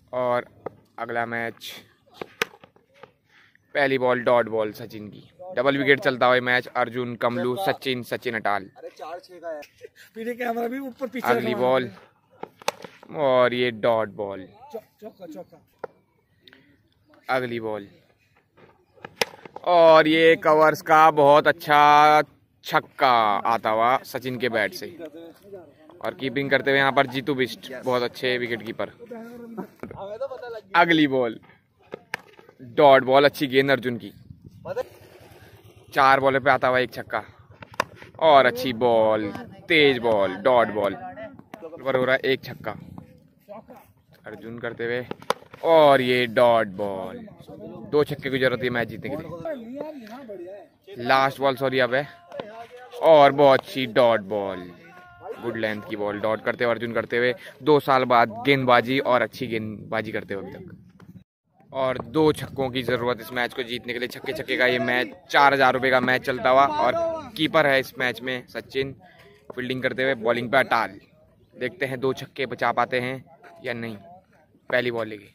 और अगला मैच पहली बॉल डॉट बॉल सचिन की, डबल विकेट चलता हुआ मैच। अर्जुन, कमलू, सचिन, सचिन अटाल। अगली बॉल और ये डॉट बॉल। अगली बॉल और ये कवर्स का बहुत अच्छा छक्का आता हुआ सचिन के बैट से। और कीपिंग करते हुए यहाँ पर जीतू बिष्ट, बहुत अच्छे विकेट कीपर। अगली बॉल डॉट बॉल, अच्छी गेंद अर्जुन की। 4 बॉल पे आता हुआ एक छक्का और अच्छी बॉल, तेज बॉल, डॉट बॉल पर हो रहा है एक छक्का अर्जुन करते हुए। और ये डॉट बॉल, 2 छक्के की जरूरत है मैच जीतने के लिए। लास्ट बॉल सॉरी अब है और बहुत अच्छी डॉट बॉल, गुड लेंथ की बॉल। डॉट करते हुए अर्जुन करते हुए 2 साल बाद गेंदबाजी और अच्छी गेंदबाजी करते हुए अभी तक। और 2 छक्कों की जरूरत इस मैच को जीतने के लिए। छक्के छक्के का ये मैच 4000 रुपये का मैच चलता हुआ। और कीपर है इस मैच में सचिन, फील्डिंग करते हुए, बॉलिंग पे अटाल। देखते हैं 2 छक्के बचा पाते हैं या नहीं। पहली बॉल लेके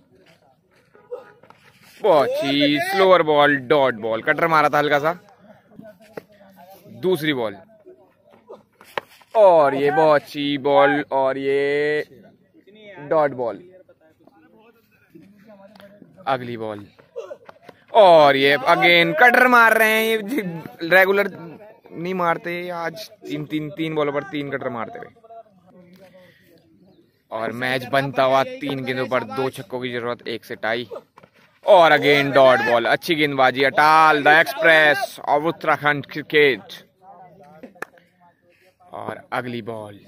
बहुत ही slower ball, dot ball, cutter मारा था हल्का सा। दूसरी बॉल और ये बहुत अच्छी बॉल और ये डॉट बॉल। अगली बॉल और ये अगेन कटर मार रहे हैं। ये रेगुलर नहीं मारते आज, 3 बॉलों पर 3 कटर मारते हुए। और मैच बनता हुआ 3 गेंदों पर 2 छक्कों की जरूरत, 1 से टाई। और अगेन डॉट बॉल, अच्छी गेंदबाजी। Atal the express of Uttarakhand cricket. और अगली बॉल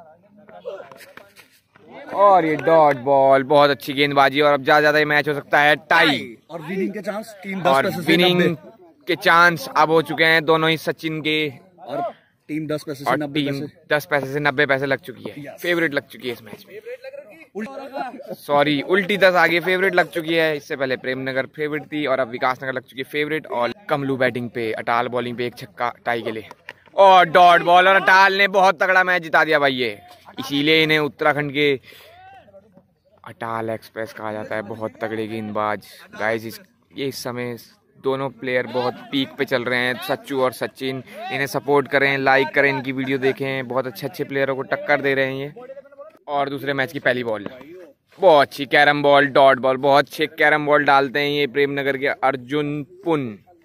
और ये डॉट बॉल, बहुत अच्छी गेंदबाजी। और अब ज्यादा ये मैच हो सकता है टाई। और विनिंग के चांस के चांस अब हो चुके हैं दोनों ही सचिन के। और टीम 10 पैसे से 90 पैसे लग चुकी है। फेवरेट लग चुकी है इस मैच में। सॉरी उल्टी 10 आगे फेवरेट लग चुकी है। इससे पहले प्रेमनगर फेवरेट थी और अब विकासनगर लग चुकी है फेवरेट। और कमलू बैटिंग पे, अटाल बॉलिंग पे, 1 छक्का टाई के लिए। और डॉट बॉल, और अटाल ने बहुत तगड़ा मैच जिता दिया भाई ये। इसीलिए इन्हें उत्तराखंड के अटाल एक्सप्रेस कहा जाता है। बहुत तगड़े गेंदबाज गाइस। ये इस समय दोनों प्लेयर बहुत पीक पे चल रहे हैं, सच्चू और सचिन। इन्हें सपोर्ट करें, लाइक करें, इनकी वीडियो देखें। बहुत अच्छे प्लेयरों को टक्कर दे रहे हैं ये। और दूसरे मैच की पहली बॉल बहुत अच्छी कैरम बॉल, डॉट बॉल। बहुत अच्छे कैरम बॉल डालते हैं ये प्रेमनगर के अर्जुन पुन।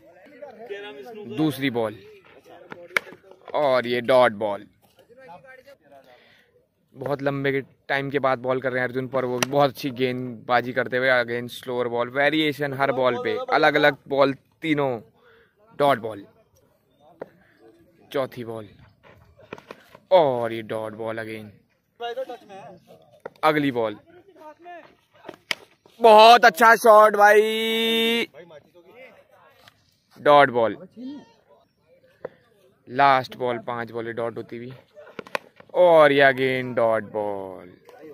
दूसरी बॉल और ये डॉट बॉल, बहुत लंबे टाइम के बाद बॉल कर रहे हैं अर्जुन पर। वो भी बहुत अच्छी गेंदबाजी करते हुए। अगेन स्लोअर बॉल, वेरिएशन हर बॉल पे, अलग अलग बॉल, तीनों डॉट बॉल। चौथी बॉल और ये डॉट बॉल अगेन। अगली बॉल बहुत अच्छा शॉट भाई, डॉट बॉल। लास्ट बॉल 5 बॉलें डॉट होती हुई और ये अगेन डॉट बॉल।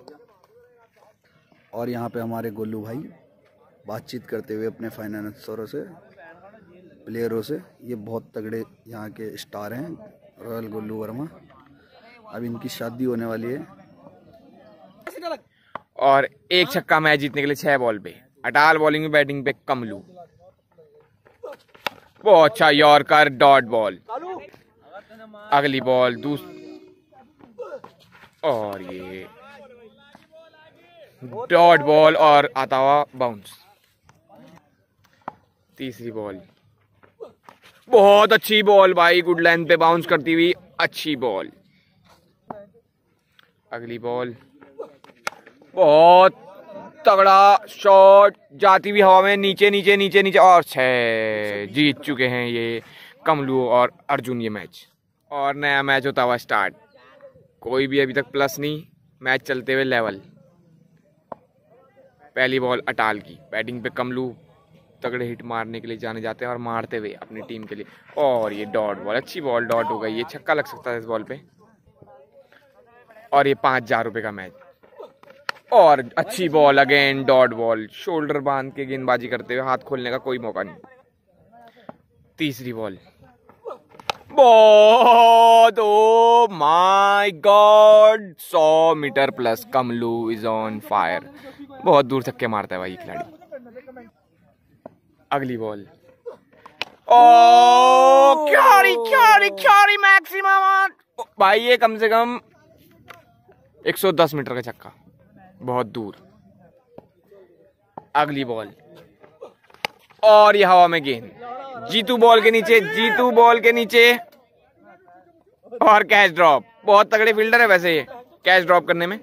और यहाँ पे हमारे गोलू भाई बातचीत करते हुए अपने फाइनेंसरों से, प्लेयरों से। ये बहुत तगड़े यहाँ के स्टार हैं, रॉयल गोलू वर्मा। अब इनकी शादी होने वाली है। और 1 छक्का मैच जीतने के लिए 6 बॉल पे। अटाल बॉलिंग में, बैटिंग पे कमलू। बहुत अच्छा यॉर्कर, डॉट बॉल। अगली बॉल और ये डॉट बॉल और आता हुआ बाउंस। तीसरी बॉल बहुत अच्छी बॉल भाई, गुड लेंथ पे बाउंस करती हुई अच्छी बॉल। अगली बॉल बहुत तगड़ा शॉट जाती हुई हवा में, नीचे नीचे नीचे नीचे। और 6 जीत चुके हैं ये कमलू और अर्जुन ये मैच। और नया मैच होता हुआ स्टार्ट। कोई भी अभी तक प्लस नहीं, मैच चलते हुए लेवल। पहली बॉल अटाल की, बैटिंग पे कमलू तगड़े हिट मारने के लिए जाने जाते हैं और मारते हुए अपनी टीम के लिए। और ये डॉट बॉल, अच्छी बॉल, डॉट हो गई। ये छक्का लग सकता है इस बॉल पे। और ये 5000 रुपये का मैच। और अच्छी ball again, dot ball. Shoulder बांध के गेंदबाजी करते हुए, हाथ खोलने का कोई मौका नहीं। तीसरी बॉल बहुत, oh my god, 100 metre plus. Kamlu is on fire. बहुत दूर छक्के मारता है भाई खिलाड़ी। अगली बॉल, ओ क्यारी मैक्सिमम भाई, ये कम से कम 110 मीटर का छक्का, बहुत दूर। अगली बॉल, और ये हवा में गेंद, जीतू बॉल के नीचे और कैच ड्रॉप। बहुत तगड़े फील्डर है वैसे ये कैच ड्रॉप करने में।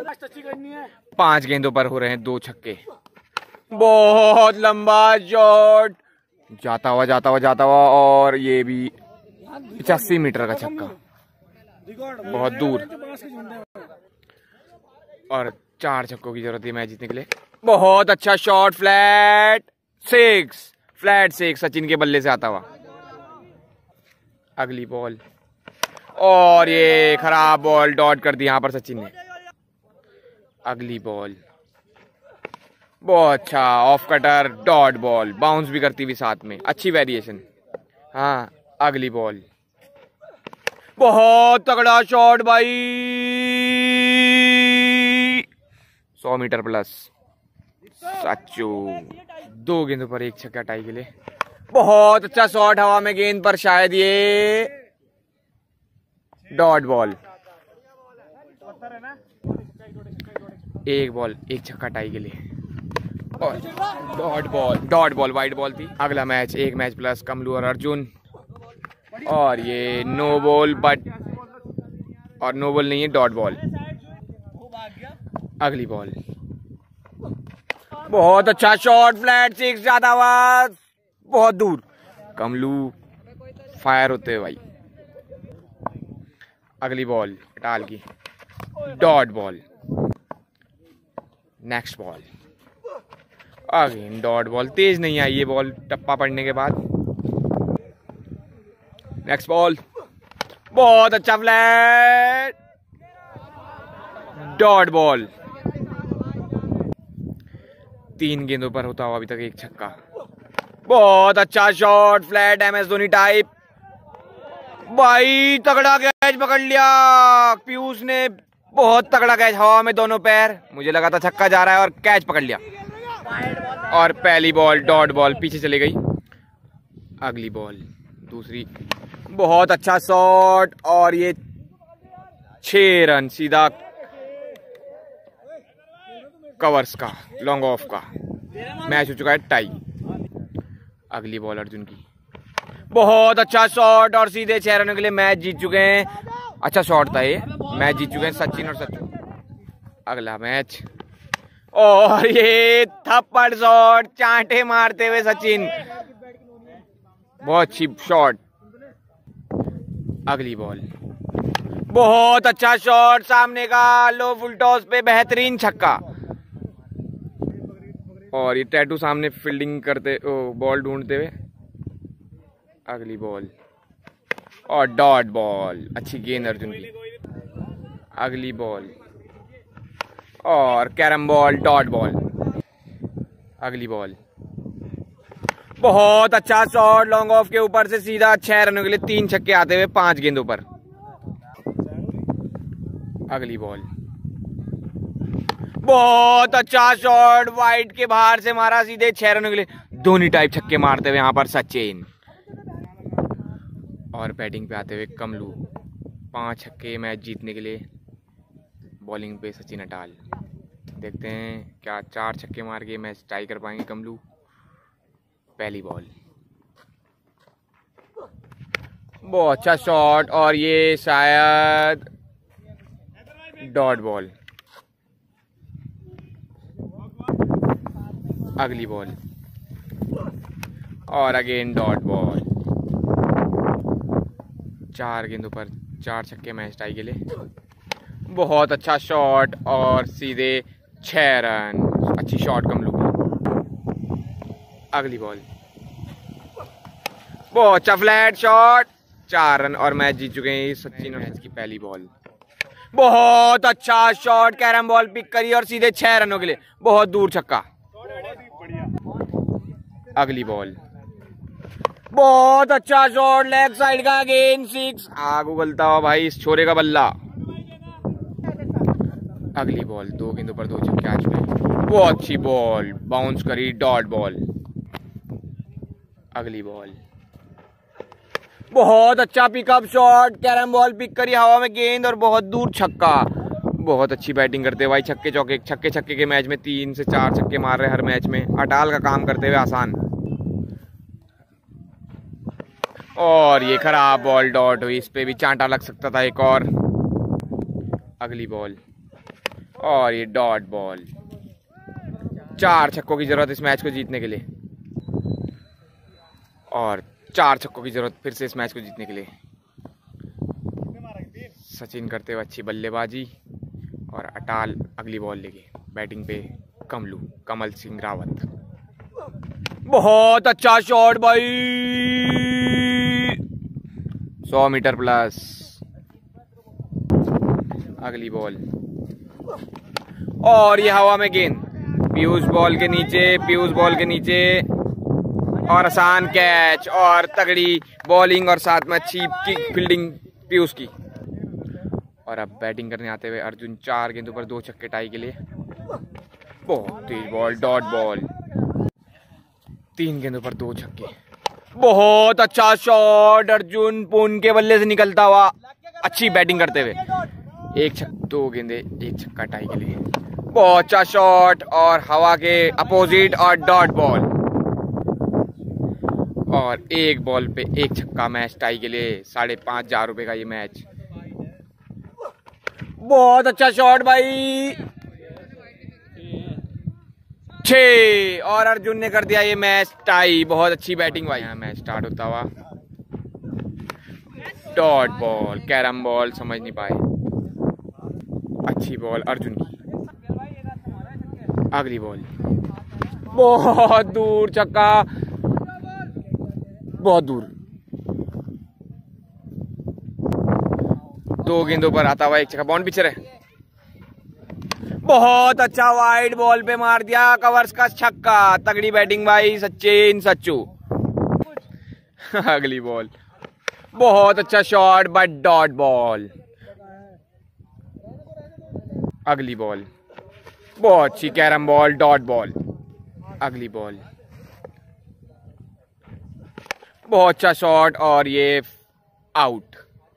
5 गेंदों पर हो रहे हैं 2 छक्के। बहुत लंबा शॉट, जाता हुआ और ये भी 85 मीटर का छक्का, बहुत दूर। और 4 छक्कों की जरूरत है मैच जीतने के लिए। बहुत अच्छा शॉट, फ्लैट सिक्स सचिन के बल्ले से आता हुआ। अगली बॉल, और ये खराब बॉल, डॉट कर दी यहाँ पर सचिन ने। अगली बॉल, बहुत अच्छा off cutter, dot ball, bounce भी करती हुई साथ में, अच्छी वेरिएशन। हाँ, अगली बॉल, बहुत तगड़ा शॉट भाई, 100 मीटर प्लस, सच्चू। 2 गेंदों पर 1 छक्का टाई के लिए। बहुत अच्छा शॉट हवा में गेंद पर, शायद ये डॉट बॉल। 1 बॉल 1 छक्का टाई के लिए, और डॉट बॉल वाइड बॉल थी। अगला मैच 1 मैच प्लस, कमलू और अर्जुन, और ये नो बॉल और नो बॉल नहीं है, डॉट बॉल। अगली बॉल, बहुत अच्छा शॉट, फ्लैट 6 ज्यादा आवाज, बहुत दूर। कमलू फायर होते हुए भाई। अगली बॉल टाल की, dot ball. Next ball, again dot ball, तेज नहीं आई ये बॉल टप्पा पड़ने के बाद। नेक्स्ट बॉल, बहुत अच्छा फ्लैट, डॉट बॉल। 3 गेंदों पर होता हुआ अभी तक 1 छक्का। बहुत अच्छा shot, flat MS Dhoni type भाई, तगड़ा कैच पकड़ लिया पीयूष ने, बहुत तगड़ा कैच, हवा में दोनों पैर, मुझे लगा था छक्का जा रहा है और कैच पकड़ लिया। और पहली बॉल डॉट बॉल पीछे चली गई। अगली बॉल दूसरी, बहुत अच्छा शॉट, और ये 6 रन सीधा कवर्स का, लॉन्ग ऑफ का। मैच हो चुका है टाई। अगली बॉल अर्जुन की, बहुत अच्छा शॉट, और सीधे 6 रनों के लिए मैच जीत चुके हैं। अच्छा शॉट था ये, मैच जीत चुके हैं सचिन और सच्चू। अगला मैच, और ये थप्पड़ शॉट, चांटे मारते हुए सचिन, बहुत अच्छी शॉट। अगली बॉल, बहुत अच्छा शॉट, सामने का लो फुल टॉस पे बेहतरीन छक्का, और ये टैटू सामने फील्डिंग करते, बॉल ढूंढते हुए। अगली बॉल, और डॉट बॉल, अच्छी गेंद अर्जुन की। अगली बॉल, और कैरम बॉल, डॉट बॉल। अगली बॉल, बहुत अच्छा शॉट, लॉन्ग ऑफ के ऊपर से सीधा 6 रनों के लिए 3 छक्के आते हुए 5 गेंदों पर। अगली बॉल, बहुत अच्छा शॉट, वाइड के बाहर से मारा, सीधे 6 रनों के लिए धोनी टाइप छक्के मारते हुए यहाँ पर सचिन। और बैटिंग पे आते हुए कमलू, 5 छक्के मैच जीतने के लिए। बॉलिंग पे सचिन अटाल, देखते हैं क्या 4 छक्के मार के मैच टाई कर पाएंगे कमलू। पहली बॉल, बहुत अच्छा शॉट, और ये शायद डॉट बॉल। अगली बॉल, और अगेन डॉट बॉल। 4 गेंदों पर 4 छक्के मैच टाई के लिए। बहुत अच्छा शॉट, और सीधे 6 रन, अच्छी शॉट कमलू की। अगली बॉल, बहुत अच्छा फ्लैट शॉट, 4 रन, और मैच जीत चुके हैं सचिन। मैच की पहली बॉल, बहुत अच्छा शॉट, कैरम बॉल पिक करी और सीधे 6 रनों के लिए, बहुत दूर छक्का। अगली बॉल, बहुत अच्छा शॉट, लेग साइड का, अगेन 6, आग उगलता हुआ भाई इस छोरे का बल्ला। अगली बॉल, 2 गेंदों पर 2 छक्के आ चुके हैं। बहुत अच्छी बॉल बाउंस करी, डॉट बॉल। अगली बॉल बहुत अच्छा pickup shot, carrom ball pick करी हवा में गेंद और बहुत दूर छक्का। बहुत अच्छी बैटिंग करते हुए भाई, छक्के चौके छक्के के मैच में 3 से 4 छक्के मार रहे हर मैच में। अटाल का काम करते हुए आसान। और ये खराब बॉल डॉट हुई, इस पे भी चांटा लग सकता था एक और। अगली बॉल और ये डॉट बॉल। 4 छक्कों की जरूरत इस मैच को जीतने के लिए, और 4 छक्कों की जरूरत फिर से इस मैच को जीतने के लिए। सचिन करते हुए अच्छी बल्लेबाजी और अटाल अगली बॉल लेके बैटिंग पे कमल सिंह रावत। बहुत अच्छा शॉट भाई, 100 मीटर प्लस। अगली बॉल और ये हवा में गेंद, पीयूष बॉल के नीचे और आसान कैच और तगड़ी बॉलिंग और साथ में अच्छी फील्डिंग पीयूष की। और अब बैटिंग करने आते हुए अर्जुन 4 गेंदों पर 2 छक्के टाई के लिए। बहुत तेज बॉल, डॉट बॉल। 3 गेंदों पर 2 छक्के। बहुत अच्छा शॉट अर्जुन पुन के बल्ले से निकलता हुआ, अच्छी बैटिंग करते हुए। 2 गेंदे 1 छक्का टाई के लिए। बहुत अच्छा शॉट और हवा के अपोजिट और डॉट बॉल। और 1 बॉल पे 1 छक्का, मैच टाई के लिए। 5,500 रुपए का ये मैच। बहुत अच्छा शॉट भाई, 6 और अर्जुन ने कर दिया ये मैच टाई। बहुत अच्छी बैटिंग भाई। यहाँ मैच स्टार्ट होता हुआ, डॉट बॉल, कैरम बॉल समझ नहीं पाए। अच्छी बॉल अर्जुन की। अगली बॉल बहुत दूर छक्का, बहुत दूर। 2 गेंदों पर आता हुआ 1 छक्का, बाउंड पिचर है। बहुत अच्छा वाइड बॉल पे मार दिया कवर्स का छक्का। तगड़ी बैटिंग भाई सचिन सच्चू। अगली बॉल बहुत अच्छा शॉट बट डॉट बॉल। अगली बॉल बहुत अच्छी कैरम बॉल, डॉट बॉल। अगली बॉल बहुत अच्छा शॉट और ये आउट।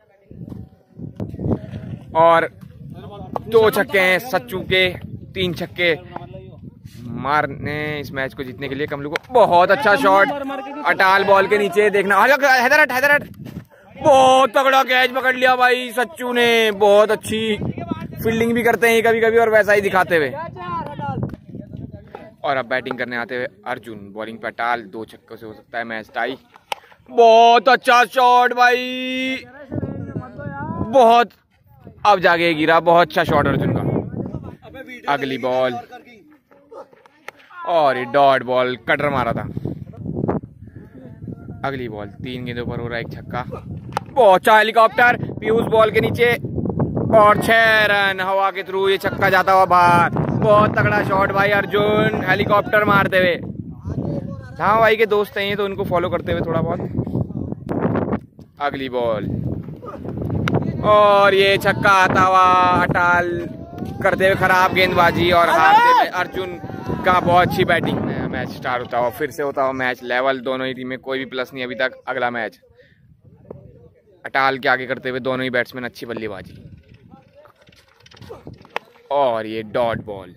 और 2 छक्के हैं सच्चू के, 3 छक्के मारने इस मैच को जीतने के लिए कमलू को। बहुत अच्छा शॉट अटाल बॉल के नीचे, देखना हैदरहट। बहुत तगड़ा कैच पकड़ लिया भाई सच्चू ने। बहुत अच्छी फील्डिंग भी करते हैं कभी कभी और वैसा ही दिखाते हुए। और अब बैटिंग करने आते हुए अर्जुन, बॉलिंग पे अटाल। 2 छक्कों से हो सकता है मैच टाई। बहुत अच्छा शॉट भाई, बहुत अब जाके गिरा। बहुत अच्छा शॉट अर्जुन का। अगली बॉल और ये डॉट बॉल, कटर मारा था। अगली बॉल 3 गेंदों पर हो रहा है 1 छक्का। बहुत अच्छा हेलीकॉप्टर पीयूष बॉल के नीचे और 6 रन हवा के थ्रू। ये छक्का जाता हुआ बाहर। बहुत तगड़ा शॉट भाई अर्जुन, हेलीकॉप्टर मारते हुए। हाँ भाई के दोस्त हैं तो उनको फॉलो करते हुए थोड़ा बहुत। अगली बॉल और ये छक्का आता हुआ अटाल करते हुए खराब गेंदबाजी और हारते हुए अर्जुन का। बहुत अच्छी बैटिंग। मैच स्टार्ट होता हुआ, फिर से होता हुआ मैच लेवल। दोनों ही टीम में कोई भी प्लस नहीं अभी तक। अगला मैच अटाल के आगे करते हुए दोनों ही बैट्समैन अच्छी बल्लेबाजी। और ये डॉट बॉल।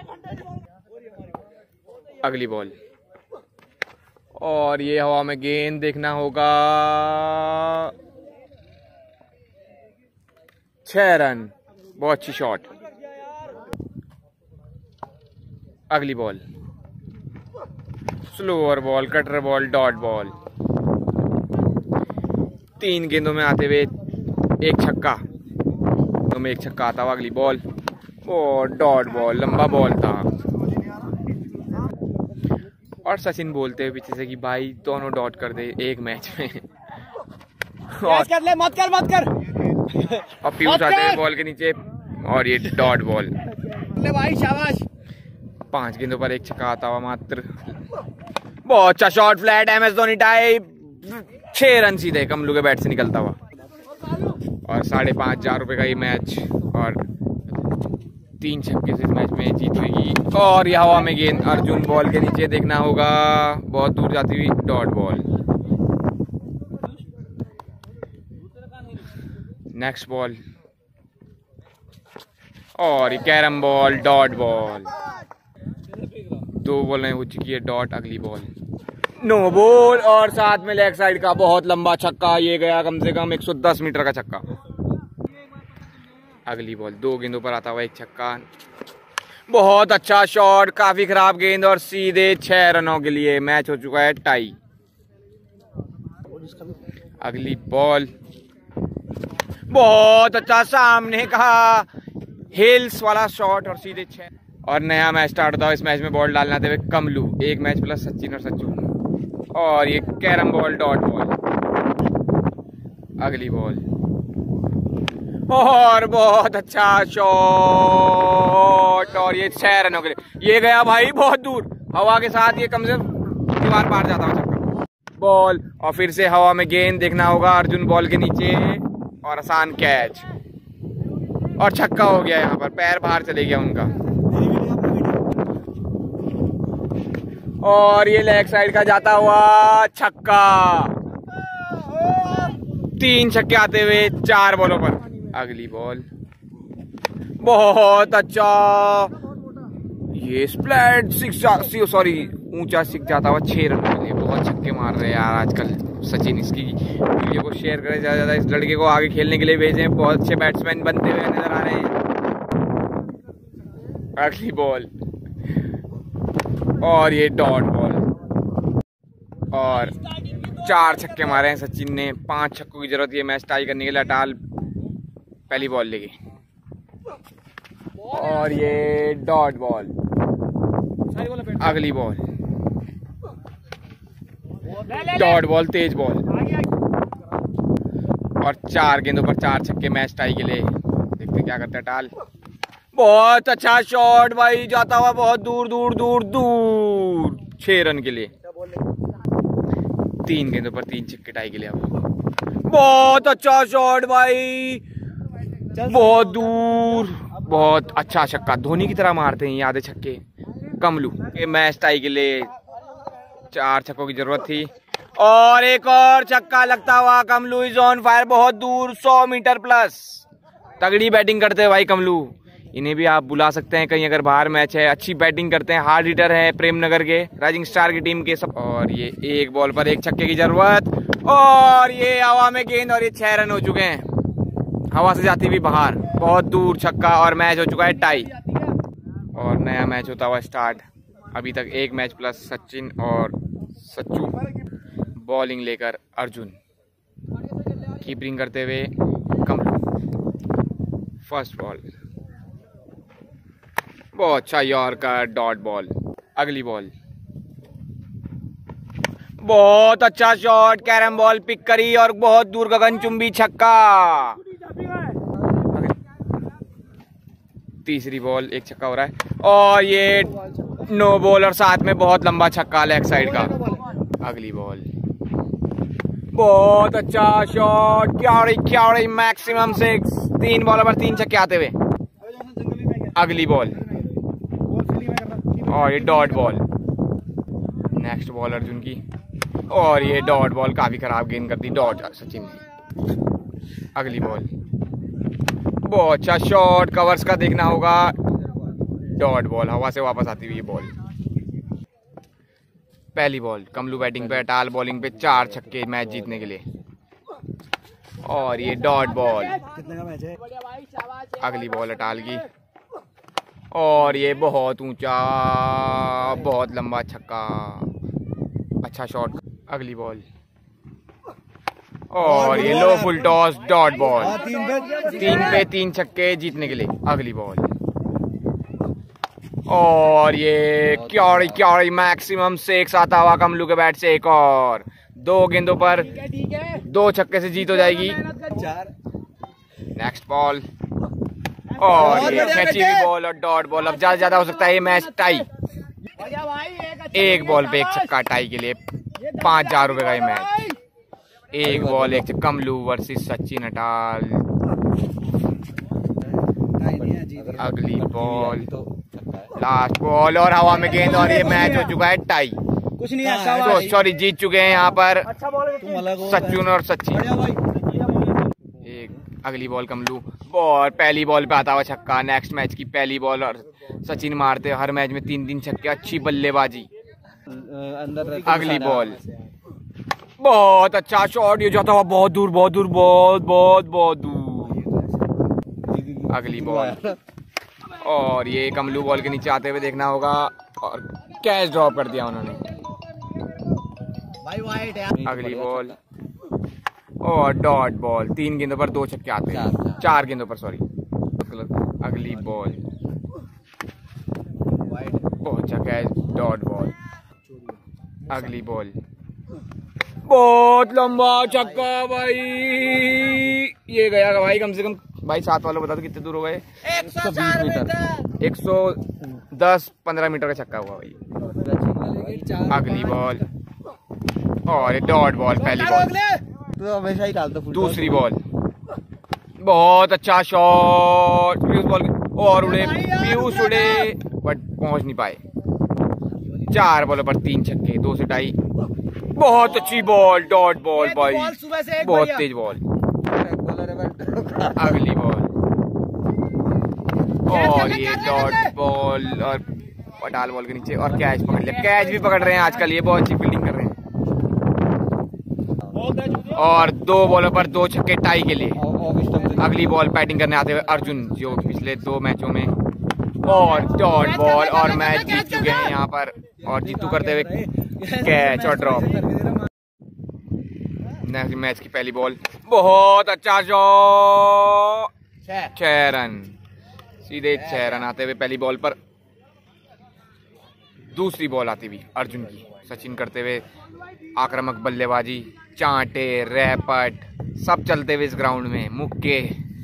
अगली बॉल और ये हवा में गेंद, देखना होगा। 6 रन, बहुत अच्छी शॉट। अगली ball slower ball, cutter ball, dot ball. 3 गेंदों में आते हुए 1 छक्का, 2 में 1 छक्का आता हुआ। अगली बॉल और डॉट बॉल, लंबा बॉल था। और सचिन बोलते हुए पीछे से कि भाई दोनों डॉट कर दे एक मैच में। कर ले, मत कर। और पीयूष आते हैं बॉल के नीचे और ये डॉट बॉल। ले भाई शाबाश। 5 गेंदों पर 1 छक्का आता हुआ मात्र। बहुत अच्छा shot, flat MS Dhoni type. 6 run सीधे कमलू के बैट से निकलता हुआ। और 5,500 रुपए का ये मैच और 3 छक्के से इस मैच में जीत होगी। और ये हवा में गेंद अर्जुन बॉल के नीचे देखना होगा, बहुत दूर जाती हुई डॉट बॉल। नेक्स्ट बॉल और ये कैरम बॉल डॉट बॉल। 2 बॉलें हो चुकी है डॉट। अगली बॉल नो बॉल और साथ में लेग साइड का बहुत लंबा छक्का। ये गया कम से कम 110 मीटर का छक्का। अगली बॉल 2 गेंदों पर आता हुआ एक छक्का। बहुत अच्छा शॉट, काफी खराब गेंद और सीधे 6 रनों के लिए मैच हो चुका है टाई। अगली बॉल बहुत अच्छा सामने का हिल्स वाला शॉट और सीधे 6। और नया मैच स्टार्ट होता है। इस मैच में बॉल डालने आते हुए कमलू। 1 मैच प्लस सचिन और सच्चू। और ये कैरम बॉल डॉट बॉल। अगली बॉल और बहुत अच्छा शॉट और ये 6 रनों के लिए। ये गया भाई बहुत दूर, हवा के साथ ये कम से दीवार पार जाता है छक्का। बॉल और फिर से हवा में गेंद देखना होगा अर्जुन बॉल के नीचे और आसान कैच और छक्का हो गया। यहाँ पर पैर बाहर चले गया उनका। और ये लेग साइड का जाता हुआ छक्का। 3 छक्के आते हुए 4 बॉलों पर। अगली बॉल बहुत अच्छा, ये स्प्लैट 6 सॉरी ऊंचा सिक जाता हुआ 6 रन के लिए। बहुत छक्के मार रहे हैं यार आजकल सचिन। इसकी वीडियो को शेयर करें ज्यादा ज्यादा, इस लड़के को आगे खेलने के लिए भेजें। बहुत अच्छे बैट्समैन बनते हुए नजर आ रहे हैं। अगली बॉल और ये डॉट बॉल और 4 छक्के मारे हैं सचिन ने। 5 छक्कों की जरूरत है मैच टाई करने के लिए। अटाल पहली बॉल लेगी और ये डॉट बॉल। अगली बॉल डॉट बॉल तेज बॉल और 4 गेंदों पर 4 छक्के मैच टाई के लिए। देखते क्या करते हैं अटाल। बहुत अच्छा शॉट भाई, जाता हुआ बहुत दूर दूर दूर दूर 6 रन के लिए। 3 गेंदों पर 3 छक्के टाई के लिए। अब बहुत अच्छा शॉट भाई, बहुत दूर, बहुत अच्छा छक्का। धोनी की तरह मारते हैं ये आधे छक्के कमलू। ये मैच टाई के लिए 4 छक्कों की जरूरत थी और एक और छक्का लगता हुआ। कमलू इज ऑन फायर, बहुत दूर 100 मीटर प्लस। तगड़ी बैटिंग करते हैं भाई कमलू। इन्हें भी आप बुला सकते हैं कहीं अगर बाहर मैच है। अच्छी बैटिंग करते हैं, हार्ड हिटर है प्रेमनगर के राइजिंग स्टार की टीम के सब। और ये 1 बॉल पर 1 छक्के की जरूरत और ये हवा में गेंद और ये 6 रन हो चुके हैं हवा से जाती हुई बाहर। बहुत दूर छक्का और मैच हो चुका है टाई और नया मैच होता हुआ स्टार्ट। अभी तक 1 मैच प्लस सचिन और सच्चू। बॉलिंग लेकर अर्जुन, कीपिंग करते हुए कमलू। फर्स्ट बॉल बहुत अच्छा यॉर्कर डॉट बॉल। अगली बॉल बहुत अच्छा शॉट, कैरम बॉल पिक करी और बहुत दूर गगनचुंबी छक्का। तीसरी बॉल 1 छक्का हो रहा है और ये नो बॉल और साथ में बहुत लंबा छक्का लेग साइड का। अगली बॉल बहुत अच्छा शॉट, क्यारी मैक्सिमम 6। 3 बॉल पर 3 छक्के आते हुए। अगली बॉल और ये dot ball. Next ball Arjun की और ये डॉट बॉल, काफी खराब गेंद करती डॉट सचिन ने। अगली बॉल बहुत अच्छा शॉट, कवर्स का देखना होगा। डॉट बॉल हवा से वापस आती हुई बॉल। पहली बॉल कमलू बैटिंग पे, अटाल बॉलिंग पे। 4 छक्के मैच जीतने के लिए और ये डॉट बॉल। अगली बॉल अटाल की और ये बहुत ऊंचा, बहुत लंबा छक्का, अच्छा शॉट। अगली बॉल और ये low full toss dot ball. 3 पे 3 छक्के जीतने के लिए। अगली बॉल और ये क्यारी मैक्सिमम 6 आता हुआ कमलू के बैट से। एक और 2 गेंदों पर 2 छक्के से जीत हो जाएगी। नेक्स्ट बॉल और ये कैची हुई बॉल और डॉट बॉल। अब ज्यादा ज्यादा हो सकता है ये मैच टाई। 1 बॉल पे 1 छक्का टाई के लिए। 5000 रुपए का ये मैच। 1 बॉल 1 छक्का कमलू वर्सेस सचिन अटाल। अगली बॉल लास्ट बॉल और हवा में गेंद और ये मैच हो चुका है टाई। कुछ नहीं है, तो सॉरी जीत चुके हैं यहाँ पर सचिन और सचिन। एक अगली बॉल कमलू और पहली बॉल पे आता हुआ छक्का। नेक्स्ट मैच की पहली बॉल और सचिन मारते हर मैच में 3-3 छक्के। अच्छी बल्लेबाजी। अगली बॉल बहुत अच्छा शॉट, ये जाता हुआ बहुत दूर बहुत दूर बहुत बहुत बहुत दूर। अगली बॉल और ये कमलू बॉल के नीचे आते हुए देखना होगा और कैच ड्रॉप कर दिया उन्होंने। अगली बॉल और डॉट बॉल। 3 गेंदों पर 2 छक्के आते हैं, 4 गेंदों पर सॉरी। अगली बॉल बहुत अच्छा कैच, डॉट बॉल। अगली बॉल बहुत लंबा छक्का भाई, ये गया भाई कम से कम। भाई साथ वालों बता दो कितने दूर हो गए? 120 मीटर, 110-15 मीटर का छक्का हुआ भाई। अगली बॉल और ये डॉट बॉल। पहली बॉल तो हमेशा ही डालता। दूसरी बॉल बहुत अच्छा शॉट, पीयूष बॉल और उड़े, पीयूष उड़े बट पहुंच नहीं पाए। 4 बॉलों पर 3 छक्के, 2 से टाई। बहुत अच्छी बॉल, डॉट बॉल भाई, बहुत तेज बॉल। अगली बॉल और ये डॉट बॉल और पटाल बॉल के नीचे और कैच पकड़ लिया। कैच भी पकड़ रहे हैं आजकल, ये बहुत अच्छी फील्डिंग कर रहे हैं। और 2 बॉलों पर 2 छक्के टाई के लिए। अगली बॉल बैटिंग करने आते हुए अर्जुन, जो पिछले 2 मैचों में और डॉट बॉल और मैच जीत चुके हैं यहाँ पर। और जीतू करते हुए कैच और ड्रॉप। नेक्स्ट मैच की पहली बॉल बहुत अच्छा शॉट, 6 रन, सीधे 6 रन आते हुए पहली बॉल पर। दूसरी बॉल आती हुई अर्जुन की, सचिन करते हुए आक्रामक बल्लेबाजी, चांटे रैपट सब चलते हुए इस ग्राउंड में, मुक्के।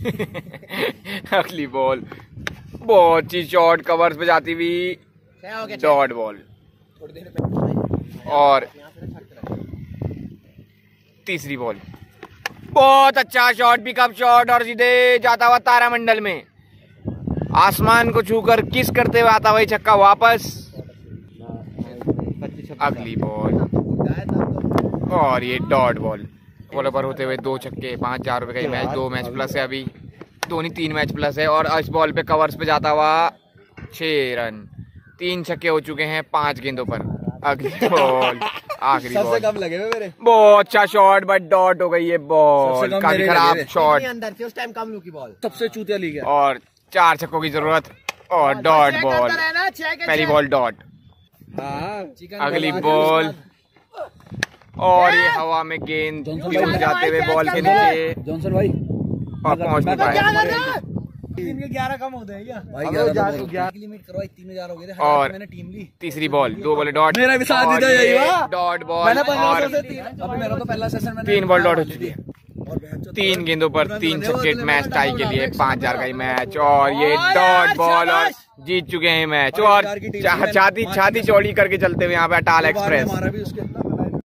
अगली बॉल बहुत अच्छी शॉट, कवर्स पे जाती हुई, डॉट बॉल। और तीसरी बॉल बहुत अच्छा शॉट, पिकअप शॉट और सीधे जाता हुआ तारामंडल में, आसमान को छूकर किस करते हुए आता हुआ छक्का वापस। अगली बॉल और ये डॉट बॉल। बॉल पर होते हुए 2 छक्के, 5,000 रुपए का ही मैच। 2 मैच प्लस है अभी, 3 मैच प्लस है। और इस बॉल पे कवर्स पे जाता हुआ 6 रन, 3 छक्के हो चुके हैं 5 गेंदों पर। अगली बॉल, आखिरी बॉल, कम लगे मेरे। बहुत अच्छा शॉट बट डॉट हो गई ये बॉल, काफी खराब शॉट। अंदर थी उस टाइम कमलू की बॉल, सबसे चूतिया ली गया। और 4 छक्कों की जरूरत और डॉट बॉल, पहली बॉल डॉट। अगली बॉल और ये हवा में गेंद उड़ जाते हुए बॉल के नीचे जॉनसन भाई और पहुंच नहीं पाया। 11 कम होते हैं क्या भाई? 11 लिमिट करवाई, 3,000 हो गए थे। और मैंने टीम ली। तीसरी बॉल, 2 बॉल डॉट, मेरा भी साथ दीदा यही हुआ, डॉट बॉल। मैंने और 1500 से 3, अभी मेरा तो पहला सेशन में 3 बॉल डॉट हो चुकी है। 3 गेंदों पर 3 छक्के, मैच टाई के लिए 5,000 का ही मैच। और ये डॉट बॉल और जीत चुके हैं मैच। और छाती चौड़ी करके चलते हुए यहाँ पे अटाल एक्सप्रेस।